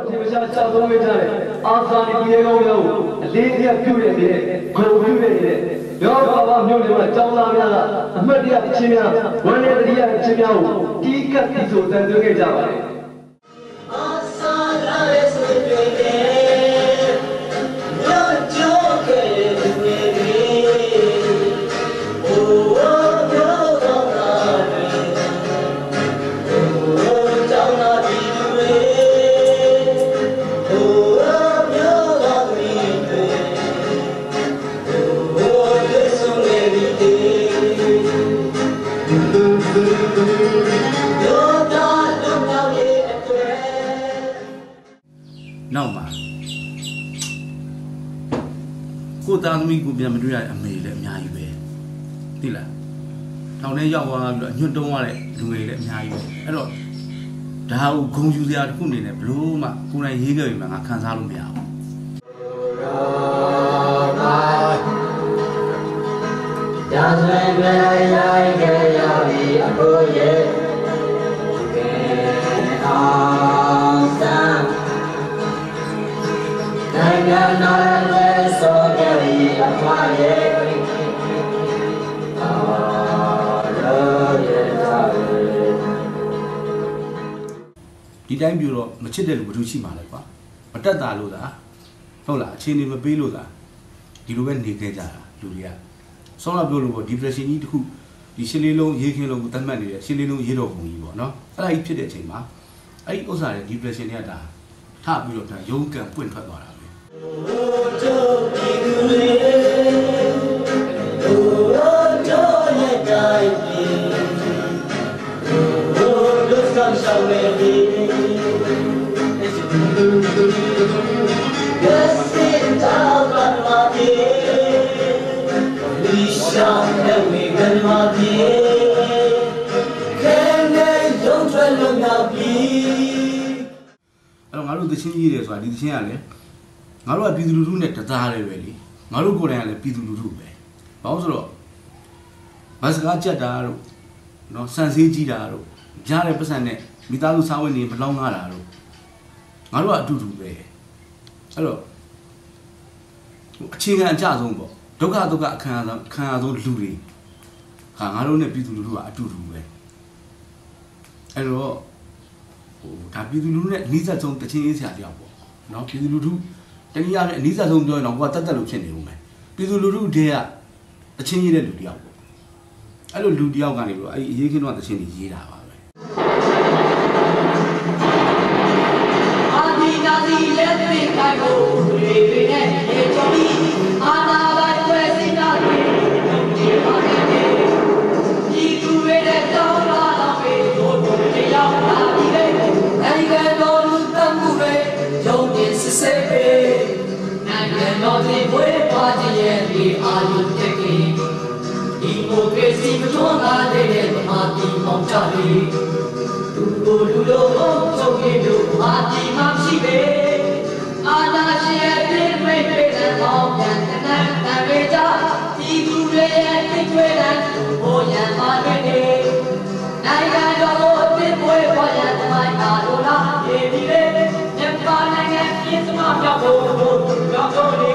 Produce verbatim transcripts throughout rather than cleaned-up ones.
ဒီမရှာရှာသုံးပေးကြတယ်အာဇာနည်ပြေကောင်းများကိုအလေးတရားပြုတဲ့နေနဲ့ဂုဏ်ပြုတဲ့နေနဲ့ရောဘာဘာမျိုးတွေမှာကျောင်းသားများကအမှတ်တရအချင်းများဝမ်းနဲ့တရအချင်းများကိုတီးကပ်ပြီးဆိုတန်သွင်းခဲ့ကြပါတယ်အာဇာလာရဲ့ဆွေတွေရောကြိုးခဲ့တဲ့တွေအိုးရောကောင်းတာတွေအိုးကျောင်းသားပြည်သူတွေအိုးမျိုးကောင်းတွေအိုးလက်ဆုံးနေပြီနောက်မှာကိုသားသမီးကိုပြန်မတွေ့ရတဲ့အမေလည်းအများကြီးပဲသိလားထောင်ထဲရောက်သွားပြီးတော့ညွတ်တုံးရတဲ့လူတွေလည်းအများကြီးပဲအဲ့တော့ဒါကိုဂုံယူစရာတစ်ခုအနေနဲ့ဘလို့မှကိုယ်တိုင်ရေးခဲ့ပြီမှငါခံစားလို့မရဘူးရာဇဝင်ပဲရိုက်ခဲ့ရပြီအကိုရဲ့ကဲအောင်စံနိုင်ငံတော်ရဲ့ဆိုခဲ့ပြီအခွာရဲ့အာရောရဲ့သားဒီတိုင်းပြောတော့မချစ်တဲ့လူဘယ်သူရှိမှာလဲကွာမတက်တာလို့သာဟုတ်လားအခြေအနေမပေးလို့သာဒီလိုပဲနေခဲ့ကြတာလူတွေကဆောင်းလာပြောလို့ပေါ့ depression ကြီးတခုဒီရှင်းလေးလုံးရေးခင်းလုံးကိုတတ်မှတ်နေတဲ့ရှင်းလေးလုံးရေးတော်ပုံကြီးပေါ့နော်အဲ့ဒါကြီးဖြစ်တဲ့အချိန်မှာအဲ့ဒီဥစ္စာတွေ depression တွေကဒါထပြီးတော့ဒါရုံးကန်ပွင့်ထွက်သွားတာပဲအဲ့တော့ငါတို့သချင်းကြီးတယ်ဆိုတာဒီသချင်းကလည်းငါတို့ကပြည်သူလူထုနဲ့တသားလေးပဲလေငါတို့ကိုယ်တိုင်ကလည်းပြည်သူလူထုပဲဘာလို့ဆိုတော့မစကားကြက်တာတို့နော်စံစည်းကြီးတာတို့ကြားတဲ့ပတ်စံနဲ့မိသားစုစားဝတ်နေမလောင်းငါတာတို့ငါတို့ကအတူတူပဲအဲ့တော့အခြေခံအကြဆုံးပေါ့ဒုက္ခဒုက္ခအခမ်းအနားခံရဆုံးလူတွေဟာငါတို့နဲ့ပြည်သူလူထုကအတူတူပဲအဲ့တော့ဟိုဒါပြည်သူလူထုနဲ့အနည်းဆက်ဆုံးတချင်းရေးဆရာတယောက်ပေါ့နော်ပြည်သူလူထုတနည်းအားဖြင့်အနည်းဆက်ဆုံးပြောရင်တော့ကိုကတတ်တတ်လို့ဖြစ်နေဦးမယ်ပြည်သူလူထုတည်းကတချင်းရေးတဲ့လူတယောက်ပေါ့အဲ့လိုလူတယောက်ကနေပြီးတော့အဲ့ဒီအရေးခင်းတော့တချင်းကြီးရေးတာပါပဲအာဒီနာဒီလက်ပင်ကိုကိုတွေတွေနဲ့ရေချောပြီးအာနာဘတ်ွယ်စင်တာတွေဒီပါနေတယ်ဒီသူတွေတဲ့တောင်းလာတော့ပဲတို့တို့တရားလာပြီးလေနိုင်ငံတော်လူတမှုတွေရုံးတင်စစ်စစ်ပဲနိုင်ငံတော်ဒီဘွေပါခြင်းရဲ့ဒီအာရုံတက်ကြီးဒီမိုကရေစီမထွန်းကားတဲ့ဗမာပြည်မောင်ချလေးသူတို့လူတို့ချုပ်ရည်တို့ဗမာပြည်မှာရှိပဲအာနာရှင်ရဲ့ပြည့်မိတ်တဲ့အောင်ပြန်တဲ့တန်ပေကြဒီသူတွေရဲ့တိတ်ထွေးတဲ့ဘိုးရန်ပါတဲ့နိုင်ငံတော်ကိုအစ်ပွေးပေါ်ရန်သမိုင်းပါလို့လားဒီဒီလေမြန်မာနိုင်ငံပြည်စမမြောက်ဖို့တို့ရောက်တော့လေ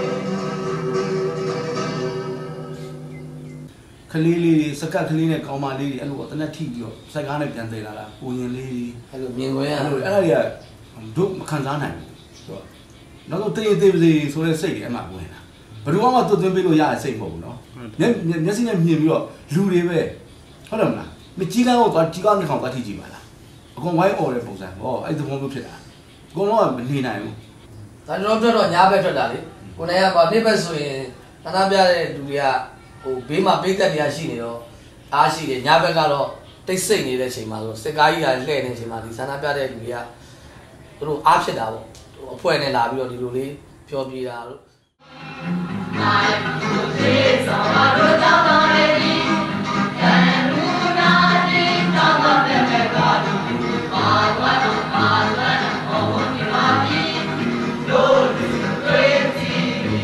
ကလေးလေးစကတ်ကလေးနဲ့ကောင်းမလေးတွေအဲ့လိုတနက်ထိပြီးတော့စိုက်ကားနဲ့ပြန်သေးလာတာကိုရင်လေးတွေအဲ့လိုမြင်ခွင့်ရအဲ့လိုအဲ့ဒါတွေကတို့မခံစားနိုင်ဘူးဆိုတော့နောက်တော့တေးသေးပါစေဆိုတဲ့စိတ်တွေအမှဝင်လာဘယ်သူမှသွတ်သွင်းပေးလို့ရတဲ့စိတ်မဟုတ်ဘူးနော်မျက်မျက်စိနဲ့မြင်ပြီးတော့လူတွေပဲဟုတ်တယ်မလားမကြီးကားတော့ကြီးကားနဲ့ခေါင်းပတ်ထိကြည့်ပါလားအကုန်ဝိုင်းអော်တဲ့ပုံစံဟောအဲ့ဒီဘုံမျိုးဖြစ်တာအကုန်လုံးကမနေနိုင်ဘူးဒါကျွန်တော်ပြောတော့ညားပဲထွက်တာလေကိုယ်တိုင်ကဗာပြစ်ပတ်ဆိုရင်ဌာနပြတဲ့လူတွေကဟိုဘေးမှာပေးကတ်တရားရှိနေတော့အားရှိတယ်ညာဘက်ကတော့တိတ်ဆိတ်နေတဲ့အချိန်မှာဆိုစစ်ကားကြီးကလှည့်နေတဲ့အချိန်မှာဒီဌာနပြတဲ့လူတွေကသူတို့အားဖြစ်တာပေါ့အဖွဲ့နဲ့လာပြီးတော့ဒီလိုလေးပြောပြတာလို့နိုင်ဘူးသေးစောတို့ကြောင့်တော်နေပြီကံလူနာတိတောင်းတဲ့မေကတူပါဝါတော့ပါဝါတော့ဘုံဒီပါပြီတို့လူတွေစီ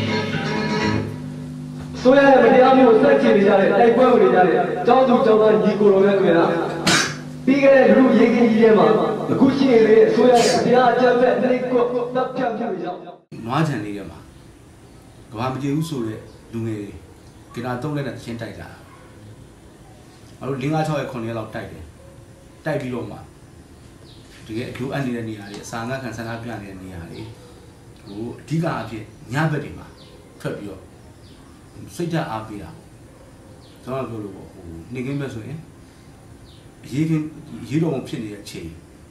ဆိုရတဲ့မတရားမျိုးစက်ချင်နေကြတဲ့တိုက်ပွဲဝင်နေကြတဲ့ကျောင်းသူကျောင်းသားညီကိုတော်ရဲ့တွေ့တာပပြီးခဲ့တဲ့လူရေးကြီးကြီးထဲမှာအခုရှိနေတဲ့အစိုးရရဲ့တရားအကြမ်းဖက်နှိပ်ကွပ်တပ်ဖြတ်မှုတွေကြောင့်နွားချန်လေးထဲမှာကဘာမကြည့်ဘူးဆိုတဲ့လူငယ်ကင်တာတုံးလက်နဲ့တချင်းတိုက်ကြတာငါတို့၄၅၆ရက်ခုနှစ်ရက်လောက်တိုက်တယ်တိုက်ပြီးတော့မှတကယ်အကျိုးအပ်နေတဲ့နေရာတွေအစာငတ်ခံဆန္ဒပြနေတဲ့နေရာတွေဟိုအဓိကအဖြစ်ညဘက်တွေမှာထွက်ပြီးတော့စိတ်ဓာတ်အားပေးတာကျွန်တော်ပြောလို့ပေါ့ဟိုနေကင်းမဲ့ဆိုရင်ရေးကင်းရေးတော်ဖြစ်နေတဲ့အချိန်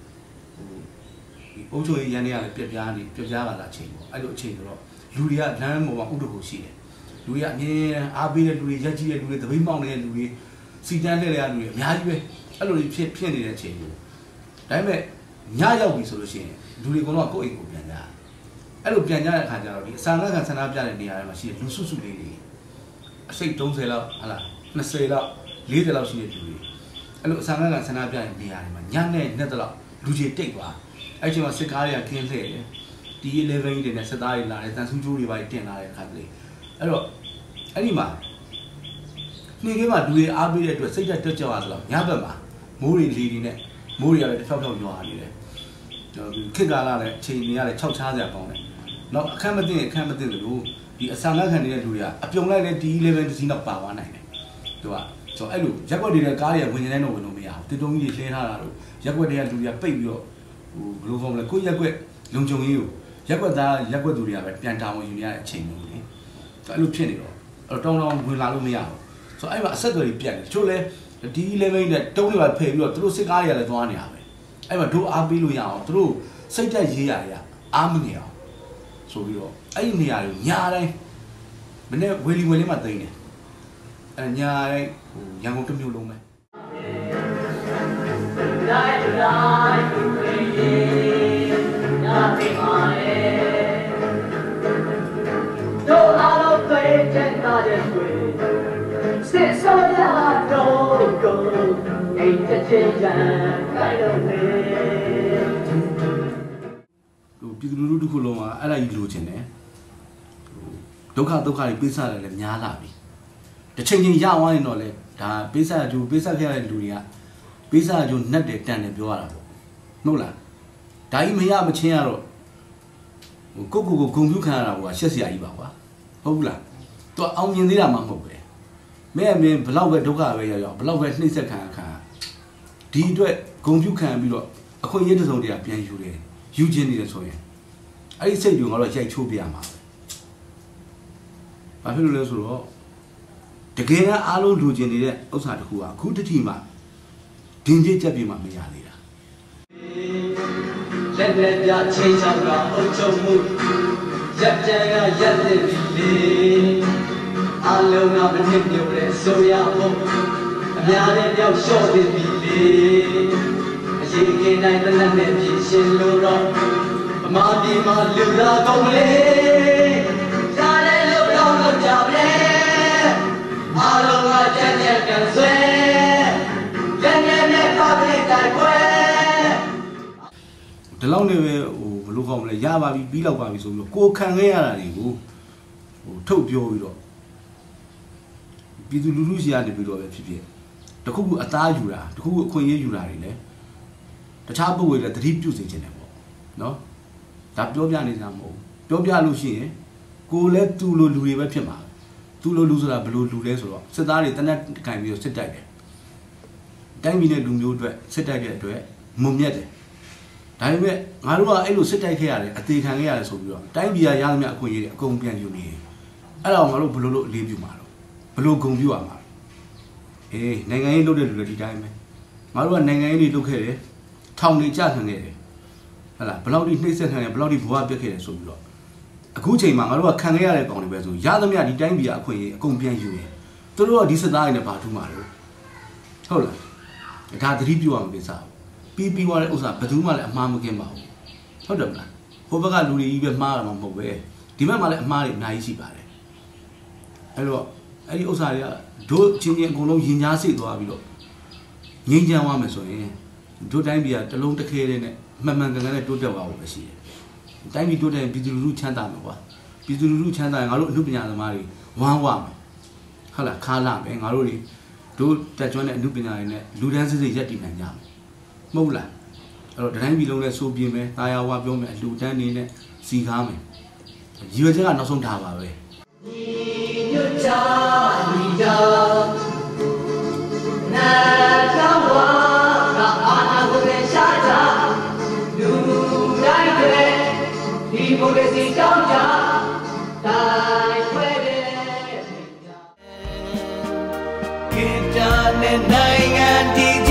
ဟိုဒီအုပ်ချုပ်ရေးရန်တွေကလည်းပြက်ပြားနေပြက်ပြားလာတာအချိန်ပေါ့အဲ့လိုအချိန်ဆိုတော့လူတွေကလမ်းပေါ်မှာဥဒ္ဒကိုရှိတယ်လူတွေကအမြင်အားပေးတဲ့လူတွေရက်ကြီးတဲ့လူတွေသပိတ်မောင်းနေတဲ့လူတွေစီတန်းတဲ့လူတွေအများကြီးပဲအဲ့လိုဖြစ်ဖြစ်နေတဲ့အချိန်ကိုဒါပေမဲ့ညရောက်ပြီဆိုလို့ရှိရင်လူတွေကတော့ကိုယ့်အိမ်ကိုပြန်ကြအဲ့လိုပြန်ကြတဲ့အခါကျတော့ဒီအစာငတ်ခံဆန္ဒပြတဲ့နေရာတွေမှာရှိတဲ့လူစုစုလေးတွေအစိတ်၃၀လောက်ဟာလား၂၀လောက်၄၀လောက်ရှိတဲ့လူတွေအဲ့လိုအစာငတ်ခံဆန္ဒပြတဲ့နေရာတွေမှာညနဲ့နဲ့တော့လူကြီးတိတ်သွားအဲ့ချိန်မှာစစ်ကားတွေကခင်းလှည့်တယ်ဒီelevenတွေနဲ့စစ်သားတွေလာတယ်တန်ဆူးကျိုးတွေပါတင်လာတဲ့အခါတလေအဲ့တော့အဲ့ဒီမှာနေကမှာလူတွေအားပေးတဲ့အတွက်စိတ်တက်တက်ကြွသွားတော့ညဘက်မှာမိုးတွေလေတွေနဲ့မိုးတွေကလည်းတစ်ဖြောက်ဖြောက်ရွာနေတယ်ကျွန်တော်ခေတ်ကာလနဲ့အချိန်တွေရတယ်၆ချားစရာပေါင်းတယ်နောက်အခက်မသိအခက်မသိလို့ဒီအစာငတ်ခံနေတဲ့လူတွေကအပြုံလိုက်တဲ့ဒီelevenတစ်စီးတော့ပါသွားနိုင်တယ်သူကကျွန်တော်အဲ့လိုရက်ွက်တွေနဲ့ကားတွေဝင်နေတော့ဝင်လို့မရဘူးတူတုံးကြီးတွေလှဲထားတာလို့ရက်ွက်တွေကလူတွေကပိတ်ပြီးတော့ဟိုဘယ်လိုခေါ်မလဲကိုရက်ွက်လုံခြုံရေးကိုရက်ွက်သားရက်ွက်သူတွေကပဲပြန်တာဝန်ယူနေရတဲ့အချိန်မျိုးလေအဲ့လိုဖြစ်နေတော့အဲ့တော့တောင်းတောင်းဝင်လာလို့မရဘူးဆိုတော့အဲ့မှာအဆက်အသွယ်တွေပြတ်တယ်တချို့လဲဒီelevenနဲ့တုံးတွေပါဖယ်ပြီးတော့သူတို့စစ်ကားတွေကလည်းသွားနေရပဲအဲ့မှာတို့အားပေးလို့ရအောင်သူတို့စိတ်တက်ရေးရရအားမနေအောင်ဆိုပြီးတော့အဲ့ဒီနေရာတွေညာတိုင်းမနေ့ဝေလီဝေလေးမှာတိန်တယ်အဲညာတိုင်းဟိုရန်ကုန်တစ်မြို့လုံးပဲတိုင်းတိုင်းဒီညာတိမာလေတို့အားလုံးတွေတဲ့တာတဲ့တွေစစ်စောရတော့ကိုအိမ်တချင်ရန်ကိုင်းလို့နေပြည်သူလူထုတစ်ခုလုံးကအဲ့ဒါကြီးလိုချင်တယ်ဒုက္ခဒုက္ခတွေပေးစားတယ်လည်းများလာပြီတစ်ချိန်ချင်းရသွားရင်တော့လေဒါပေးစားကြိုးပေးစားခဲ့ရတဲ့လူတွေကပေးစားကြိုးနှက်တယ်တန်တယ်ပြောရတာပေါ့မဟုတ်လားဒါကြီးမရမချင်းရတော့ဟိုကိုကိုကိုဂုံပြူခံရတာကရှက်စရာကြီးပါကွာဟုတ်ဘူးလားသူအောင်မြင်သေးတာမှမဟုတ်ပဲမဲအမင်းဘလောက်ပဲဒုက္ခပဲရောက်ရောက်ဘလောက်ပဲနှိမ့်ဆက်ခံခံဒီအတွက်ဂုံပြူခံပြီးတော့အခွင့်အရေးတစ်စုံတည်းပြန်ယူတယ်ယူခြင်းနေတယ်ဆိုရင်အဲ့ဒီစိတ်တွေငါတို့ရိုက်ချိုးပြရမှာဘာဖြစ်လို့လဲဆိုတော့တကယ်ကအားလုံးလူကျင်နေတဲ့ဥစ္စာတစ်ခုကအခုတတိမှဒင်းကျက်ချက်ပြမှမရသေးတာလက်လက်ပြချင်းချောင်းကအုပ်ချုပ်မှုရက်ကြံကရက်တဲ့ပြီလေအားလုံးကမနစ်မြုပ်တဲ့ဆိုရဖို့အများနဲ့ပြောက်လျှော့တဲ့ပြီလေအရေးကင်းတိုင်းတနက်နဲ့ပြည့်ရှင်လို့တော့အမားဒီမှာလူလာကုန်လေကြားတဲ့လူတော့တော့ကြပါလေအားလုံးကကြက်ကြက်ကန်ဆွဲကြက်ကြက်နဲ့ပါပလေးတိုက်ပွဲဒီလောက်နေပဲဟိုဘယ်လိုခေါ်မလဲရပါပြီပြီးလောက်ပါပြီဆိုပြီးတော့ကိုခံခဲ့ရတာတွေကိုဟိုထုတ်ပြောပြီးတော့ပြည်သူလူထုစီကနေပြီးတော့ပဲဖြစ်ဖြစ်တခုခုအသားယူတာတခုခုအခွင့်အရေးယူတာတွေလည်းတခြားပုဂ္ဂိုလ်တွေလည်းသတိပြုစေချင်တယ်ပေါ့နော်ဒါပြောပြနေကြမဟုတ်ပြောပြလို့ရှိရင်ကိုလည်းသူ့လိုလူတွေပဲဖြစ်မှာသူ့လိုလူဆိုတာဘယ်လိုလူလဲဆိုတော့စစ်သားတွေတနက်ကန်ပြီးတော့စစ်တိုက်တယ်တိုင်းပြည်နဲ့လူမျိုးအတွက်စစ်တိုက်တဲ့အတွက်မုံမြတ်တယ်ဒါပေမဲ့ငါတို့ကအဲ့လိုစစ်တိုက်ခဲ့ရတယ်အသေးခံခဲ့ရတယ်ဆိုပြီးတော့တိုင်းပြည်ကရသမျှအခွင့်အရေးတွေအကုန်ပြန်ယူနေတယ်အဲ့ဒါကိုငါတို့ဘယ်လိုလုပ်အလေးပြုမှာတော့ဘယ်လိုဂုဏ်ပြုရမှာအေးနိုင်ငံရေးလုပ်တဲ့လူတွေဒီတိုင်းပဲငါတို့ကနိုင်ငံရေးတွေလုပ်ခဲ့တယ်ထောင်တွေကြာခံခဲ့တယ်ဟုတ်လားဘယ်လောက်ထိနှိမ့်ဆက်ခံတယ်ဘယ်လောက်ထိဘဝပြတ်ခဲ့တယ်ဆိုပြီးတော့အခုချိန်မှာငါတို့ကခံခဲ့ရတဲ့ကောင်တွေပဲဆိုရသမျှဒီတိုင်းပြည်အခွင့်အရေးအကုန်ပြန်ယူရင်သူတို့ကဒီစစ်သားတွေနဲ့ဘာထူးမှာလဲဟုတ်လားဒါသတိပြုရမှာကိစ္စပြီးပြီးသွားတဲ့ဥစ္စာဘယ်သူမှလည်းအမှားမကင်းပါဘူးဟုတ်တယ်မလားဟိုဘက်ကလူတွေကြီးပဲမှားတာမှမဟုတ်ပဲဒီဘက်မှာလည်းအမှားတွေအများကြီးရှိပါတယ်အဲ့တော့အဲ့ဒီဥစ္စာတွေကတို့ချင်းချင်းအကုန်လုံးရင်ကြားစိတ်သွားပြီးတော့ငြိမ်းချမ်းသွားမယ်ဆိုရင်တို့တိုင်းပြည်ကတလုံးတစ်ခဲလေးနဲ့မှန်မှန်ကန်ကန်နဲ့တိုးတက်သွားဖို့ပဲရှိတယ်တိုင်းပြည်တိုးတက်ပြည်သူလူထုချမ်းသာမှာကွာပြည်သူလူထုချမ်းသာရင်ငါတို့အမှုပညာသမားတွေဝမ်းဝမယ်ဟုတ်လားခါလာမယ်ငါတို့တွေတို့တက်ကျွမ်းတဲ့အမှုပညာတွေနဲ့လူတန်းစစ်စစ်ရက်တည်နိုင်ကြမယ်မဟုတ်လားအဲ့တော့တိုင်းပြည်လုံးနဲ့စိုးပြင်းမယ်တာယာဝပြောမယ်လူတန်းနေနဲ့စီကားမယ်ရည်ရွယ်ချက်ကနောက်ဆုံးထားပါပဲညွတ်ချာညီတော်နာတော်ဝါကအာနာကိုလည်းရှာကြလူတိုင်းတွေဒီမိုကရေစီတောင်းကြတိုင်းခွဲတယ်ကိတာနဲ့နိုင်ငံတည်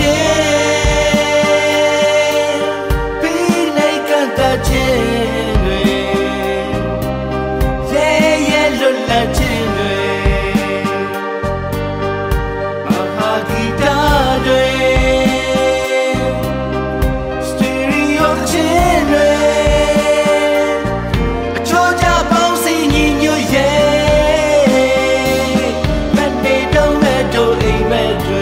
ခြင်းပြီးလိုက်ကတည်းချင်းတွေရဲရဲလွတ်လပ်ခြင်းတွေမဟာဂီတတွေစတီရီယိုခြင်းတွေအချိုးကြပေါင်းစီညီညွတ်ရဲ့မနေတော့မဲ့တို့အိမ်မဲ့တွေ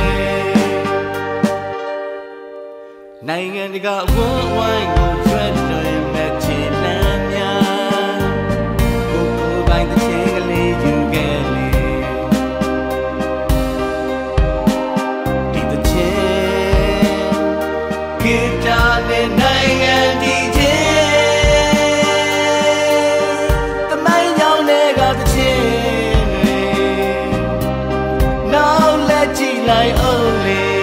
နိုင်ငံတကာအဝန်းဝိုင်းကိုကျွတ်လွင်မဲ့ချစ်လမ်းများကိုကိုပိုင်းတစ်ချိန်ကလေးယူခဲ့လေဒီတစ်ချိန်ကိတာနဲ့နိုင်ငံတည်ခြင်းတမိုင်းကြောင့်လည်းကတစ်ချိန်တွေနောက်လက်ကြည့်လိုက်အောင်လေ